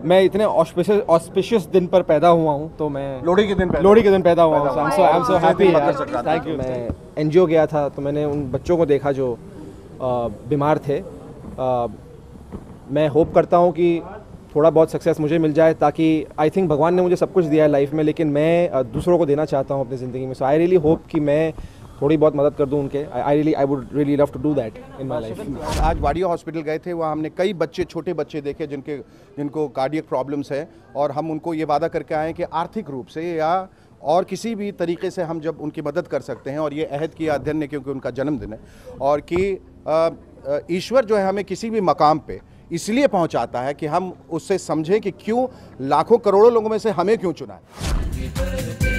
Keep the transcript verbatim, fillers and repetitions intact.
मैं इतने auspicious auspicious दिन पर पैदा हुआ हूँ, तो मैं लोहड़ी के दिन लोहड़ी के दिन पैदा हुआ हूँ। I am so happy. Thank you. मैं एनजीओ गया था तो मैंने उन बच्चों को देखा जो आ, बीमार थे। आ, मैं होप करता हूँ कि थोड़ा बहुत सक्सेस मुझे मिल जाए, ताकि आई थिंक भगवान ने मुझे सब कुछ दिया है लाइफ में, लेकिन मैं दूसरों को देना चाहता हूँ अपनी ज़िंदगी में। सो आई रियली होप कि मैं थोड़ी बहुत मदद कर दूं उनके। I really I would really love to do that in my life. आज वाडिया हॉस्पिटल गए थे, वहाँ हमने कई बच्चे, छोटे बच्चे देखे जिनके जिनको कार्डियक प्रॉब्लम्स है, और हम उनको ये वादा करके आए कि आर्थिक रूप से या और किसी भी तरीके से हम जब उनकी मदद कर सकते हैं, और ये अहद किया अध्ययन ने क्योंकि उनका जन्मदिन है, और कि ईश्वर जो है हमें किसी भी मकाम पे इसलिए पहुंचाता है कि हम उससे समझें कि क्यों लाखों करोड़ों लोगों में से हमें क्यों चुना है।